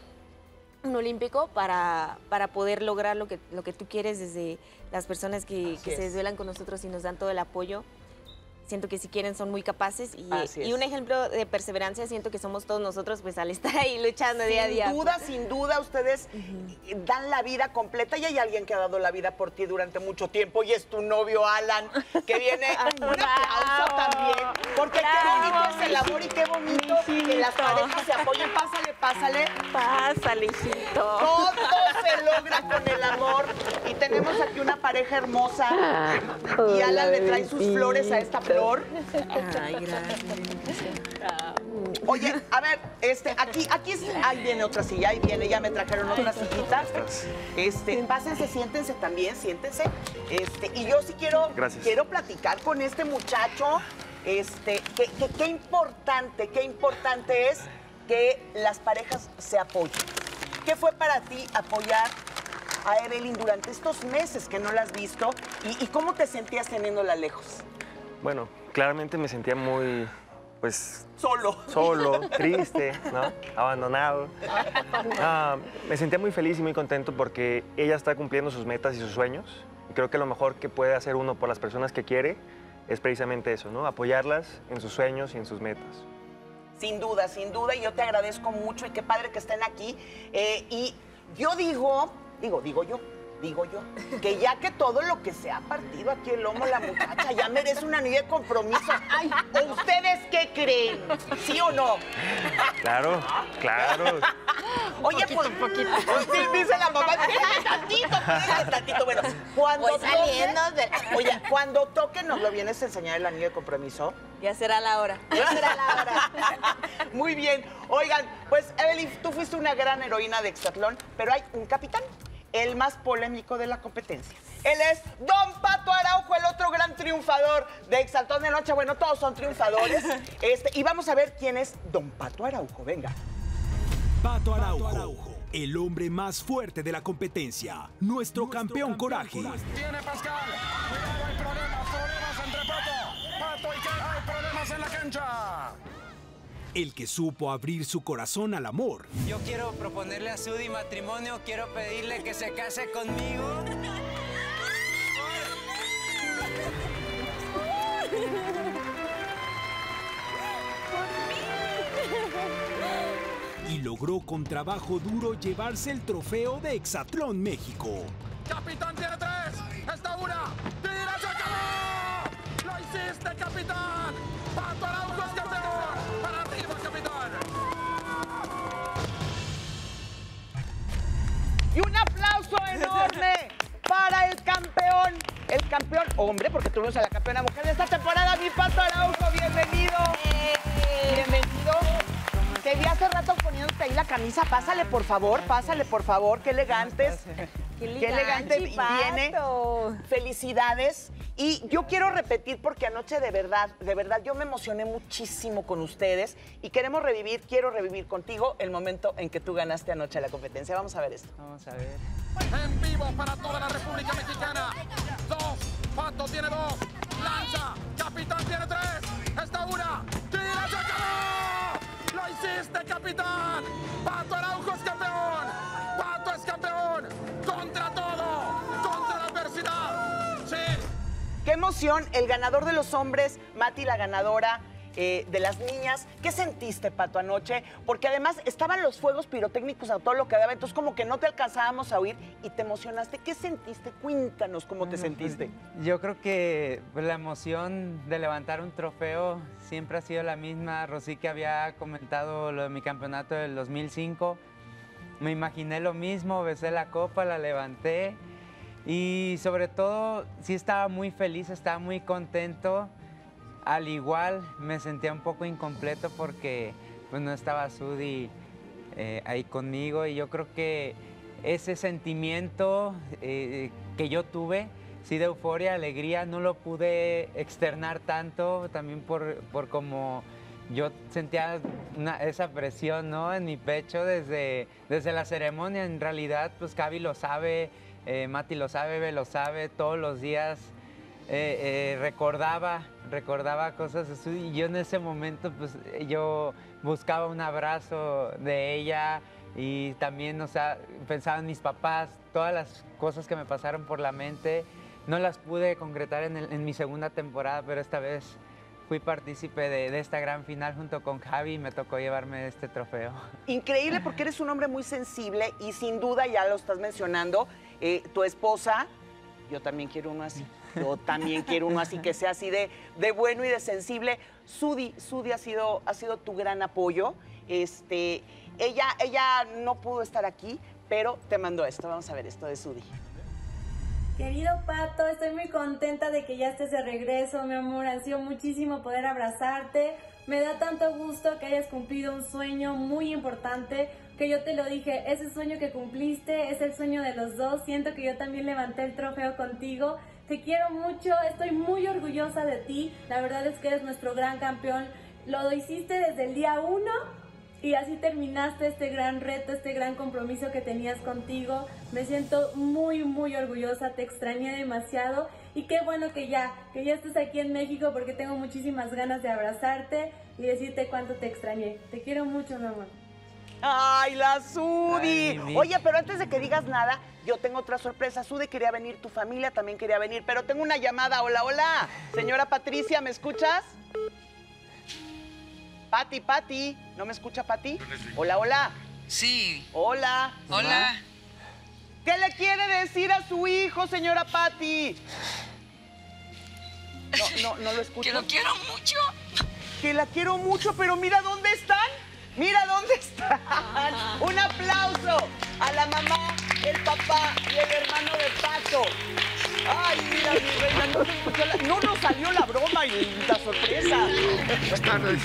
un olímpico para, para poder lograr lo que, lo que tú quieres, desde las personas que, que se desvelan con nosotros y nos dan todo el apoyo. Siento que si quieren son muy capaces y, y un ejemplo de perseverancia siento que somos todos nosotros, pues al estar ahí luchando sin día a día. Sin duda, pues. sin duda, ustedes uh-huh. dan la vida completa y hay alguien que ha dado la vida por ti durante mucho tiempo y es tu novio Alan, que viene. Ay, un aplauso bravo. También, porque bravo. Qué bonito es el amor y qué bonito hijito. Que las parejas se apoyen. Pásale, pásale. Pásale, hijito. Todo se logra con el amor y tenemos aquí una pareja hermosa y Alan le trae sus flores a esta flor. Ay, gracias. Oye, a ver, este, aquí, aquí, ahí viene otra silla, ahí viene, ya me trajeron otra sillita. Este, pásense, siéntense también, siéntense. Este, y yo sí quiero, gracias. quiero platicar con este muchacho, este, que, que, qué importante, qué importante es que las parejas se apoyen. ¿Qué fue para ti apoyar a Evelyn durante estos meses que no la has visto? ¿Y, y cómo te sentías teniéndola lejos? Bueno, claramente me sentía muy, pues... Solo. Solo, triste, ¿no? Abandonado. Ah, me sentía muy feliz y muy contento porque ella está cumpliendo sus metas y sus sueños. Y creo que lo mejor que puede hacer uno por las personas que quiere es precisamente eso, ¿no? Apoyarlas en sus sueños y en sus metas. Sin duda, sin duda, y yo te agradezco mucho y qué padre que estén aquí. Eh, y yo digo, digo, digo yo, digo yo, que ya que todo lo que se ha partido aquí el lomo la muchacha ya merece un anillo de compromiso. Ay, ¿o ustedes qué creen? ¿Sí o no? Claro, claro. Oye, poquito, pues, poquito. Pues, dice la mamá, espérate tantito, espérate tantito. Bueno, cuando Voy saliendo toque, de... oye, cuando toque, ¿nos lo vienes a enseñar el anillo de compromiso? Ya será la hora. Ya será la hora. Muy bien. Oigan, pues, Evelyn, tú fuiste una gran heroína de Hexatlón, pero hay un capitán, el más polémico de la competencia. Él es Don Pato Araujo, el otro gran triunfador de Hexatlón de Noche. Bueno, todos son triunfadores. Este, y vamos a ver quién es Don Pato Araujo. Venga. Pato Araujo, el hombre más fuerte de la competencia. Nuestro, Nuestro campeón, campeón coraje. Viene Pascal. Cuidado, hay problemas, problemas entre Pato. Pato y que hay problemas en la cancha. El que supo abrir su corazón al amor. Yo quiero proponerle a Sudi matrimonio, quiero pedirle que se case conmigo. logró con trabajo duro llevarse el trofeo de Hexatlón México. Capitán tiene tres. Esta una. ¡Tira, se acabó! ¡Lo hiciste, capitán! ¡Pato Araujo es campeón! ¡Para arriba, capitán! Y un aplauso enorme para el campeón. El campeón hombre, porque tú no eres la campeona mujer de esta temporada, mi Pato Araujo. Bienvenido. Bienvenido. Te vi hace rato poniéndote ahí la camisa. Pásale, por favor, pásale, por favor. Qué elegantes. Qué elegante, Qué elegante viene. Pato. Felicidades. Y yo quiero repetir porque anoche de verdad, de verdad, yo me emocioné muchísimo con ustedes y queremos revivir, quiero revivir contigo el momento en que tú ganaste anoche la competencia. Vamos a ver esto. Vamos a ver. En vivo para toda la República Mexicana. Dos. Pato tiene dos. Lanza. Capitán tiene tres. Esta una. ¡Tira, se acabó! ¡Lo hiciste, capitán! ¡Pato Araujo es campeón! ¡Pato es campeón! ¡Contra todo! ¡Contra la adversidad! ¡Sí! ¡Qué emoción! El ganador de los hombres, Mati, la ganadora eh, de las niñas. ¿Qué sentiste, Pato, anoche? Porque además estaban los fuegos pirotécnicos a todo lo que daba, entonces como que no te alcanzábamos a oír y te emocionaste. ¿Qué sentiste? Cuéntanos cómo te sentiste. Yo creo que pues, la emoción de levantar un trofeo siempre ha sido la misma. Rosy, que había comentado lo de mi campeonato del dos mil cinco. Me imaginé lo mismo, besé la copa, la levanté. Y sobre todo, sí estaba muy feliz, estaba muy contento. Al igual, me sentía un poco incompleto porque pues, no estaba Sudi eh, ahí conmigo. Y yo creo que ese sentimiento eh, que yo tuve, sí, de euforia, alegría, no lo pude externar tanto, también por, por como yo sentía una, esa presión, ¿no?, en mi pecho desde, desde la ceremonia. En realidad, pues Gaby lo sabe, Eh, Mati lo sabe, Bebe lo sabe, todos los días eh, eh, recordaba, recordaba cosas de su, y yo en ese momento pues yo buscaba un abrazo de ella y también, o sea, pensaba en mis papás, todas las cosas que me pasaron por la mente, no las pude concretar en, el, en mi segunda temporada, pero esta vez fui partícipe de, de esta gran final junto con Javi y me tocó llevarme este trofeo. Increíble, porque eres un hombre muy sensible y sin duda, ya lo estás mencionando, eh, tu esposa, yo también quiero uno así, yo también quiero uno así, que sea así de, de bueno y de sensible. Sudi, Sudi ha sido, ha sido tu gran apoyo. Este, ella, ella no pudo estar aquí, pero te mandó esto. Vamos a ver esto de Sudi. Querido Pato, estoy muy contenta de que ya estés de regreso, mi amor. Ha sido muchísimo poder abrazarte. Me da tanto gusto que hayas cumplido un sueño muy importante, que yo te lo dije, ese sueño que cumpliste es el sueño de los dos. Siento que yo también levanté el trofeo contigo. Te quiero mucho, estoy muy orgullosa de ti. La verdad es que eres nuestro gran campeón. Lo hiciste desde el día uno. Y así terminaste este gran reto, este gran compromiso que tenías contigo. Me siento muy, muy orgullosa, te extrañé demasiado. Y qué bueno que ya, que ya estés aquí en México, porque tengo muchísimas ganas de abrazarte y decirte cuánto te extrañé. Te quiero mucho, mi amor. ¡Ay, la Sudi! Ay, mi- Oye, pero antes de que digas nada, yo tengo otra sorpresa. Sudi quería venir, tu familia también quería venir, pero tengo una llamada. Hola, hola. Señora Patricia, ¿me escuchas? Pati, Pati, ¿no me escucha Pati? Hola, hola. Sí. Hola. Hola. ¿Qué le quiere decir a su hijo, señora Pati? No, no, no lo escucho. Que lo quiero mucho. Que la quiero mucho, pero mira dónde están. Mira dónde están. Un aplauso a la mamá, el papá y el hermano de Pato. Ay, mira, mi reina, no, se escuchó la- no nos salió la broma y la sorpresa. Buenas tardes.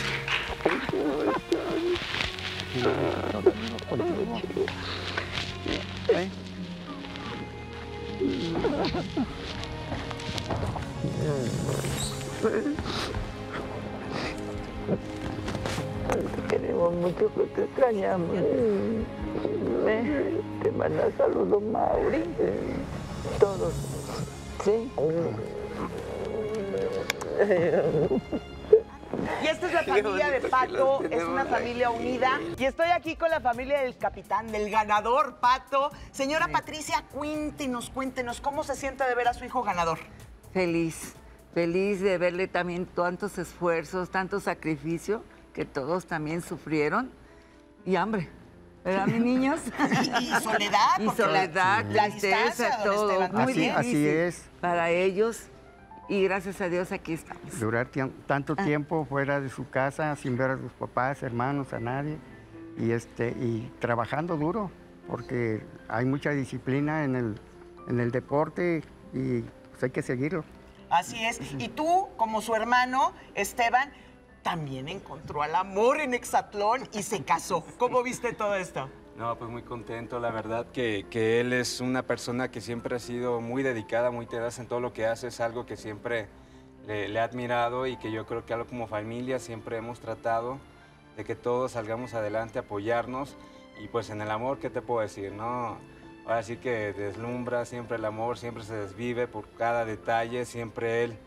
Te queremos mucho, pero te extrañamos. Eh, Te manda saludos, Mauri. Todos. ¿Sí? Y esta es la familia de Pato, es una familia unida. Y estoy aquí con la familia del capitán, del ganador, Pato. Señora Patricia, cuéntenos, cuéntenos, ¿cómo se siente de ver a su hijo ganador? Feliz, feliz de verle también tantos esfuerzos, tanto sacrificio que todos también sufrieron. Y hambre, ¿verdad, mis niños? Y, y soledad. Y porque soledad, la, la tristeza, distancia, don todo. Esteban, Muy también. difícil Así es. para ellos. Y gracias a Dios aquí estamos. Durar tiam- tanto Ah. tiempo fuera de su casa sin ver a sus papás, hermanos, a nadie. Y, este, y trabajando duro, porque hay mucha disciplina en el, en el deporte y pues, hay que seguirlo. Así es. Y tú, como su hermano, Esteban, también encontró al amor en Hexatlón y se casó. ¿Cómo viste todo esto? No, pues muy contento, la verdad que, que él es una persona que siempre ha sido muy dedicada, muy tenaz en todo lo que hace, es algo que siempre le, le he admirado y que yo creo que algo como familia siempre hemos tratado de que todos salgamos adelante, apoyarnos y pues en el amor, ¿qué te puedo decir? No, ahora sí que deslumbra siempre el amor, siempre se desvive por cada detalle, siempre él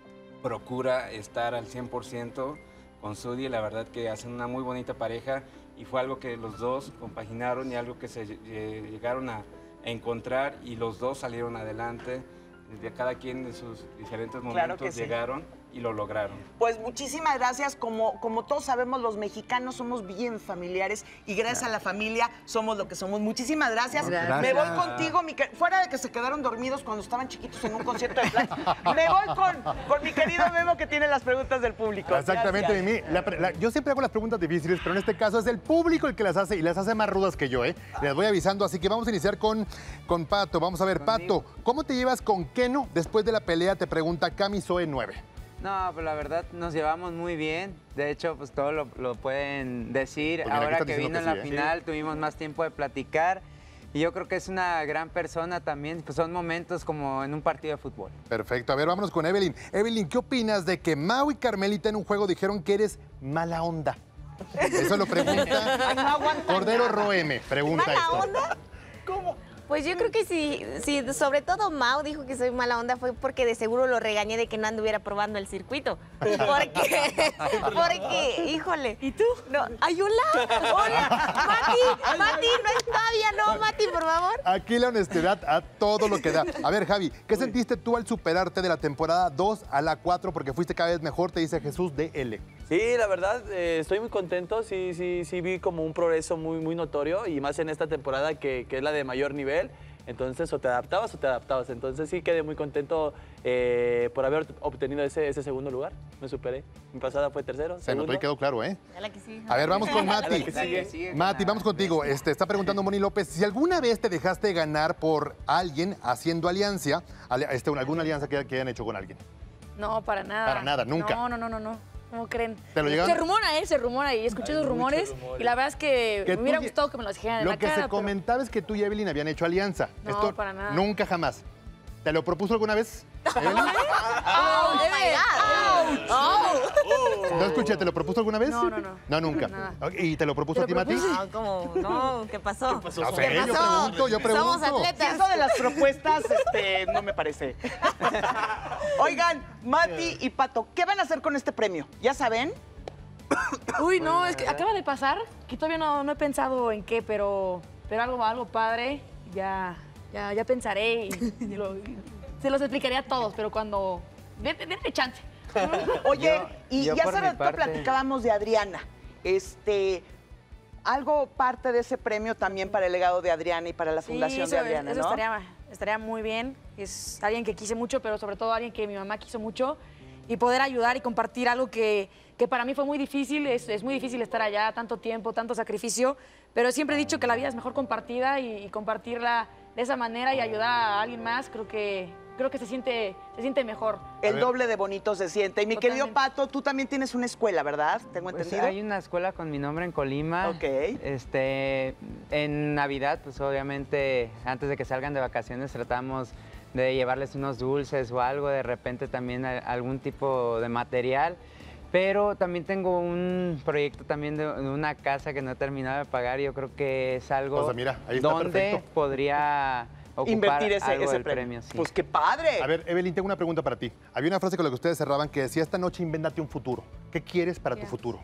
procura estar al cien por ciento con Sudi, la verdad que hacen una muy bonita pareja y fue algo que los dos compaginaron y algo que se eh, llegaron a, a encontrar y los dos salieron adelante, de cada quien en sus diferentes momentos Claro que sí. llegaron y lo lograron. Pues muchísimas gracias. Como, como todos sabemos, los mexicanos somos bien familiares y gracias a la familia somos lo que somos. Muchísimas gracias. Gracias. Me voy contigo, mi que- fuera de que se quedaron dormidos cuando estaban chiquitos en un concierto de Flash. Me voy con, con mi querido Memo que tiene las preguntas del público. Exactamente, Gracias. Mimi. La pre- la- yo siempre hago las preguntas difíciles, pero en este caso es el público el que las hace y las hace más rudas que yo, ¿eh? Les voy avisando, así que vamos a iniciar con, con Pato. Vamos a ver, Pato, ¿cómo te llevas con Keno después de la pelea? Te pregunta Cami Zoe nueve. No, pues la verdad nos llevamos muy bien. De hecho, pues todo lo, lo pueden decir. Pues mira, aquí Ahora están que diciendo vino en que la sí, ¿eh? final, tuvimos más tiempo de platicar. Y yo creo que es una gran persona también. Pues son momentos como en un partido de fútbol. Perfecto, a ver, vámonos con Evelyn. Evelyn, ¿qué opinas de que Mau y Carmelita en un juego dijeron que eres mala onda? Eso lo pregunta Cordero Roeme, pregunta ¿Mala esto. onda? ¿Cómo? Pues yo creo que sí, sí, sobre todo Mau dijo que soy mala onda fue porque de seguro lo regañé de que no anduviera probando el circuito. Porque, porque, híjole. ¿Y tú? No, ay, hola, hola, Mati, Mati, no es Fabia, no, Mati, por favor. Aquí la honestidad a todo lo que da. A ver, Javi, ¿qué sentiste tú al superarte de la temporada dos a la cuatro? Porque fuiste cada vez mejor, te dice Jesús D L. Sí, la verdad, eh, estoy muy contento. Sí, sí, sí vi como un progreso muy, muy notorio y más en esta temporada que, que es la de mayor nivel. Entonces, o te adaptabas o te adaptabas. Entonces, sí quedé muy contento eh, por haber obtenido ese, ese segundo lugar. Me superé. Mi pasada fue tercero. Se notó y quedó claro, ¿eh? A la que sí. A ver, vamos con A la Mati. que sigue. Mati, vamos contigo. Este, está preguntando Moni López, si alguna vez te dejaste ganar por alguien haciendo alianza, ali- este, alguna alianza que, que hayan hecho con alguien. No, para nada. Para nada, nunca. No, no, no, no, no. ¿Cómo creen? ¿Te lo llegaron? Se rumora, ¿eh? Se rumora y escuché esos rumores, rumores. y la verdad es que, Que me hubiera tú lle- gustado que me los dijeran en Lo la que cara. se pero- comentaba es que tú y Evelyn habían hecho alianza. No, para nada. Nunca jamás. ¿Te lo propuso alguna vez, Evelyn? Oh, my God. Oh. No escuché, ¿te lo propuso alguna vez? No, no, no. No, nunca. Nada. Ok, ¿y te lo propuso a ti, Mati? No, ¿cómo? No, ¿qué pasó? No sé, yo pregunto, yo pregunto. Somos atletas. Sí, eso de las propuestas, este, no me parece. Oigan, Mati y Pato, ¿qué van a hacer con este premio? ¿Ya saben? Uy, no, es que acaba de pasar, que todavía no, no he pensado en qué, pero, pero algo, algo padre, ya, ya, ya pensaré y, y lo- y se los explicaré a todos, pero cuando... Denme denme chance. Oye, Yo- y yo ya por hace mi rato parte- platicábamos de Adriana. Este, algo parte de ese premio también para el legado de Adriana y para la Sí, fundación eso, de Adriana, eso ¿no? estaría, estaría muy bien. Es alguien que quise mucho, pero sobre todo alguien que mi mamá quiso mucho. Y poder ayudar y compartir algo que, que para mí fue muy difícil. Es, es muy difícil estar allá tanto tiempo, tanto sacrificio. Pero siempre he dicho que la vida es mejor compartida y, y compartirla de esa manera y ayudar a alguien más, creo que, creo que se, siente, se siente mejor. El doble de bonito se siente. Y mi querido Pato, tú también tienes una escuela, ¿verdad? Tengo Pues entendido. hay una escuela con mi nombre en Colima. Ok. Este, en Navidad, pues obviamente, antes de que salgan de vacaciones, tratamos de llevarles unos dulces o algo, de repente también a- algún tipo de material. Pero también tengo un proyecto también de, de una casa que no he terminado de pagar. Yo creo que es algo O sea, mira, ahí está donde perfecto. podría ocupar Invertir ese, algo ese del premio. premio. sí. Pues qué padre. A ver, Evelyn, tengo una pregunta para ti. Había una frase con la que ustedes cerraban que decía, esta noche invéntate un futuro. ¿Qué quieres para tu Yes. futuro?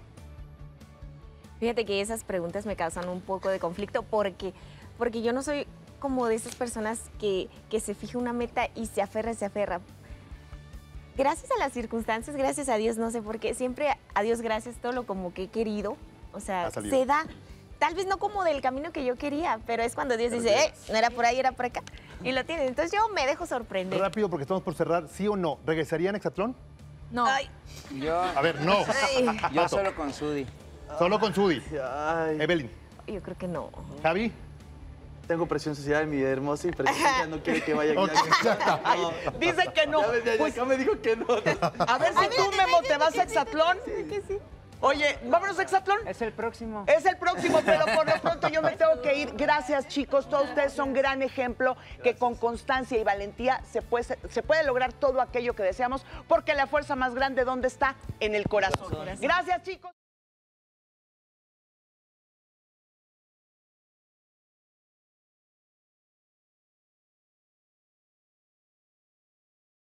Fíjate que esas preguntas me causan un poco de conflicto porque, porque yo no soy como de esas personas que, que se fija una meta y se aferra, se aferra. Gracias a las circunstancias, gracias a Dios, no sé por qué, siempre a Dios gracias todo lo como que he querido, o sea, Ha salido. se da tal vez no como del camino que yo quería, pero es cuando Dios dice, eh, no era por ahí, era por acá, y lo tienes. Entonces yo me dejo sorprender. Rápido, porque estamos por cerrar, ¿sí o no? ¿Regresarían a Hexatlón? No. Ay. Yo, A ver, no. Ay. yo solo con Sudi. Solo con Sudi. Evelyn. Yo creo que no. Javi. Tengo presión social, mi hermosa, y presión social no quiere que vaya. Ok, ya está. Ay, dice que no. Ya, me- ya- Pues, ya me dijo que no. a ver si tú, Memo, te vas a Hexatlón. Oye, vámonos a Hexatlón. Es el próximo. Es el próximo, pero por lo pronto yo me tengo que ir. Gracias, chicos. Todos ustedes son gran ejemplo que con constancia y valentía se puede, se puede lograr todo aquello que deseamos, porque la fuerza más grande, ¿dónde está? En el corazón. Gracias, chicos.